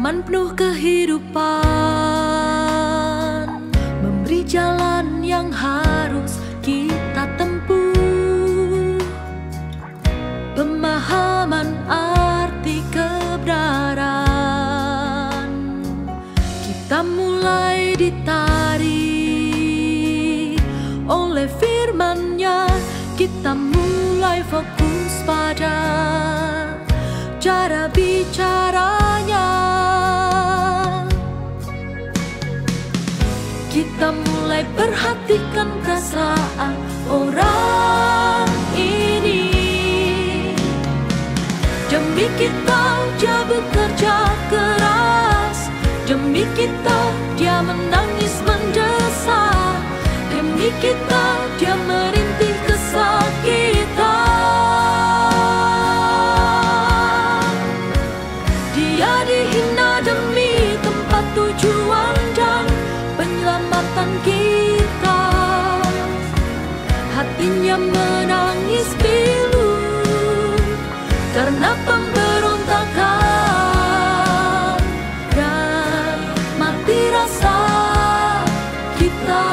Taman penuh kehidupan, memberi jalan yang harus kita tempuh. Pemahaman arti kebenaran, kita mulai ditarik oleh firman-Nya. Kita mulai fokus pada cara bicaranya. Kita mulai perhatikan perasaan orang ini. Demi kita dia bekerja keras, demi kita dia menangis mendesak, demi kita dia merintih kesakitan. Dia dihina demi tempat tujuan dan penyelamatan kita. Hatinya menangis pilu karena pemberontakan dan mati rasa kita.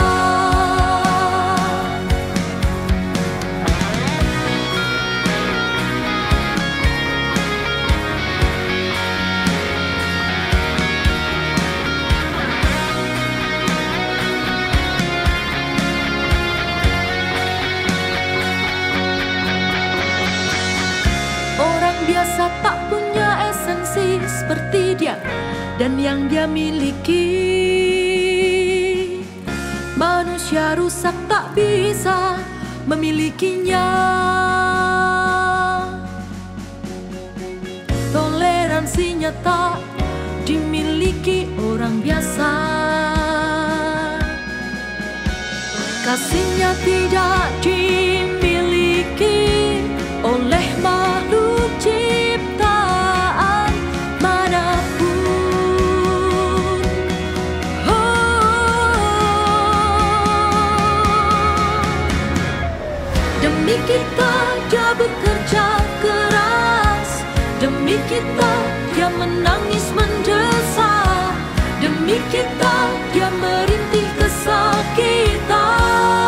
Biasa tak punya esensi seperti dia dan yang dia miliki. Manusia rusak tak bisa memilikinya. Toleransinya tak dimiliki orang biasa. Kasihnya tidak dimiliki oleh makhluk ciptaan manapun. Demi kita dia bekerja keras, demi kita dia menangis mendesak, demi kita dia merintih kesakitan.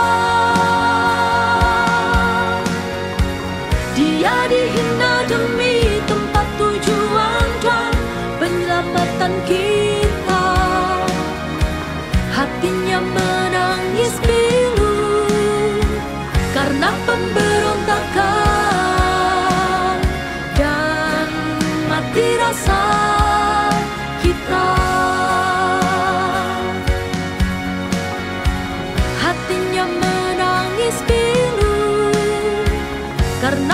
Dia dihina demi tempat tujuan dan penyelamatan kita. Hatinya menangis pilu karena pemberontakan dan mati rasa kita. Hatinya menangis pilu karena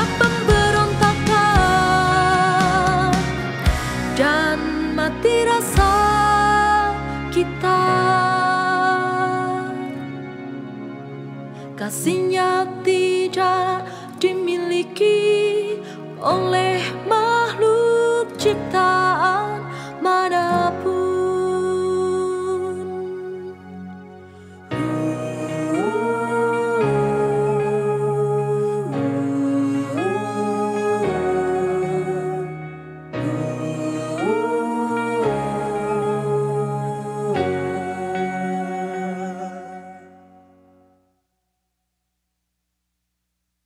pemberontakan dan mati rasa kita. Kasihnya